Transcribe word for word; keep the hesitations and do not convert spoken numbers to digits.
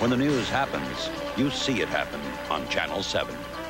When the news happens, you see it happen on Channel seven.